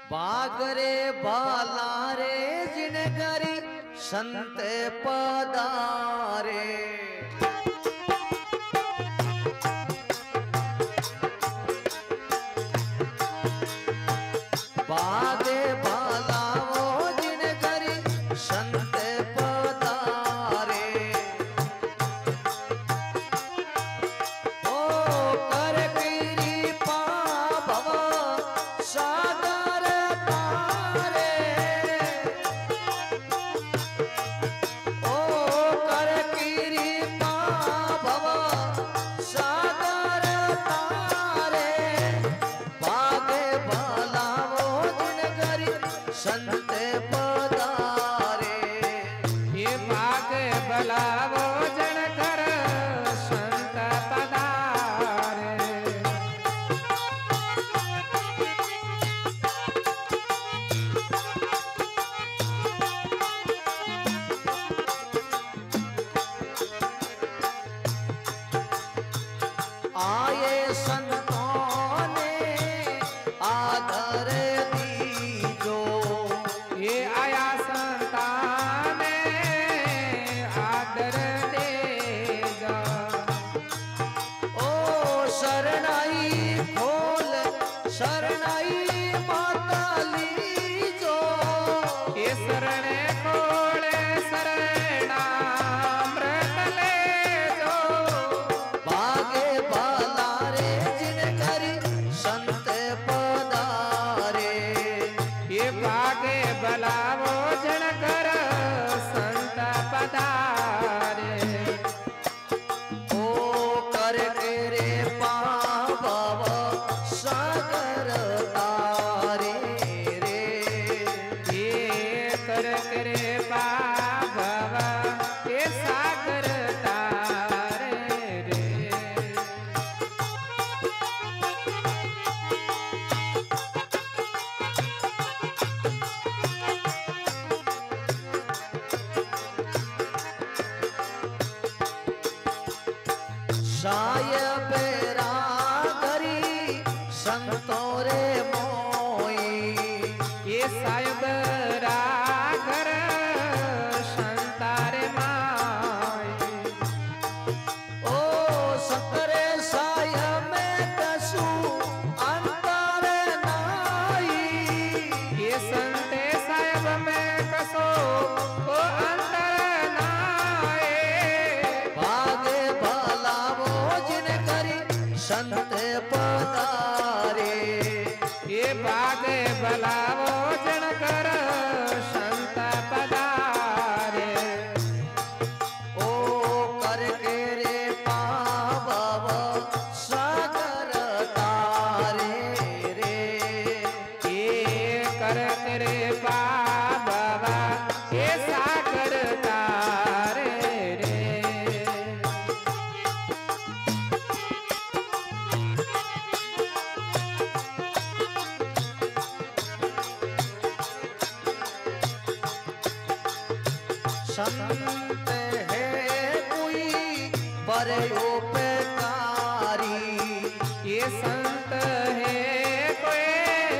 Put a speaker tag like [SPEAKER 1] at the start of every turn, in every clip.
[SPEAKER 1] बागरे बालारे जिनगरी संत पदारे। बागे बालाओ जिनगरी संत पदारे। ओ कर कृपा भव सागर तारे। ओ कर कृपा भव सागर तारे। बागे बालाओ जिनगरी संत पदारे।
[SPEAKER 2] ये बाग बलावो जनकर संत पधारे।
[SPEAKER 1] आए संतों ने आदर दीजो।
[SPEAKER 2] ये आया संताने आदर दे जा।
[SPEAKER 1] ओ शरणाई खोल शरणाई माता लीजो।
[SPEAKER 2] ये शरणे खोले शरणामृत ले जो।
[SPEAKER 1] बागे बालारे जिनगरी संत पदारे।
[SPEAKER 2] ये बागे बलावो जनकर संत पधारे।
[SPEAKER 1] ओ कर रे पावव सागर तारे रे।
[SPEAKER 2] ये कर करे बाबा ये सागर तारे रे।
[SPEAKER 1] सायब रागरी संतों रे मोई।
[SPEAKER 2] ये सायब रागर संतारे माई।
[SPEAKER 1] ओ सतरे साय में कसु अंतर नाई।
[SPEAKER 2] ये संते सायब में कसो को अंतर नाए।
[SPEAKER 1] बागे बालावो जिनगरी संत पदारे।
[SPEAKER 2] ये बागे बलावो जनकर संत पधारे।
[SPEAKER 1] ओ कर रे पावव सागर तारे रे।
[SPEAKER 2] ये कर करे बाबा ये सागर तारे रे।
[SPEAKER 1] संत है कोई परोपकारी।
[SPEAKER 2] ये संत है कोई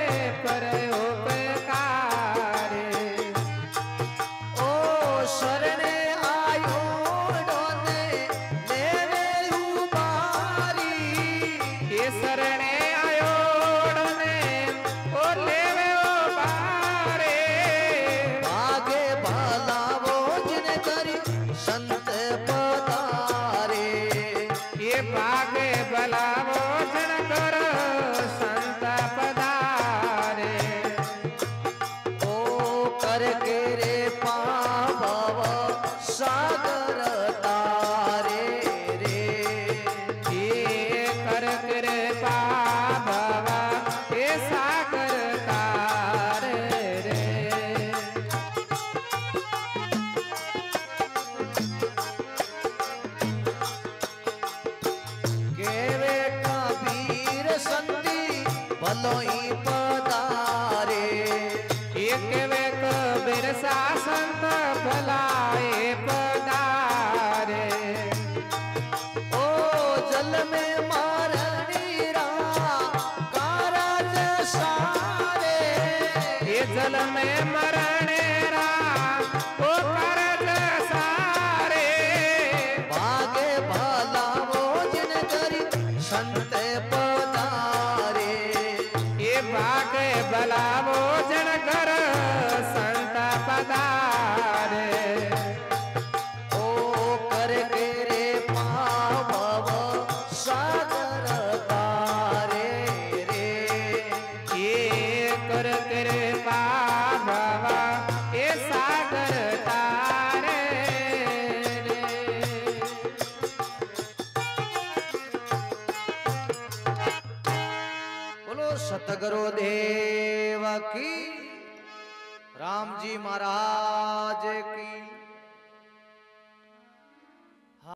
[SPEAKER 2] परोपकारी।
[SPEAKER 1] ओ शरणे आयो डोने लेवे उबारी।
[SPEAKER 2] ये शरणे आयो डोने ओ लेवे ओ बारे।
[SPEAKER 1] बागे बालावो जिनगरी संत पदारे।
[SPEAKER 2] ये बागे बलावो जनकर संत पधारे।
[SPEAKER 1] ओ कर रे पावव सागर तारे रे।
[SPEAKER 2] ये कर करे बाबा ये सागर तारे रे।
[SPEAKER 1] केवे कबीर संती भलोई पदारे।
[SPEAKER 2] एक वेक बिरसा संत भलाए पधारे।
[SPEAKER 1] ओ जल में मारणी रा कारज सारे।
[SPEAKER 2] जल में मरणे रा ओ करज सारे
[SPEAKER 1] भागे भला वो जिन करी संत पधारे
[SPEAKER 2] ये भागे भला वो जन कर संत पधारे
[SPEAKER 1] ओ करके रे पावव सागर तारे रे
[SPEAKER 2] ये कर कृपा भवा ये सागर तारे रे
[SPEAKER 1] बोलो सतगुरु देव की राम जी महाराज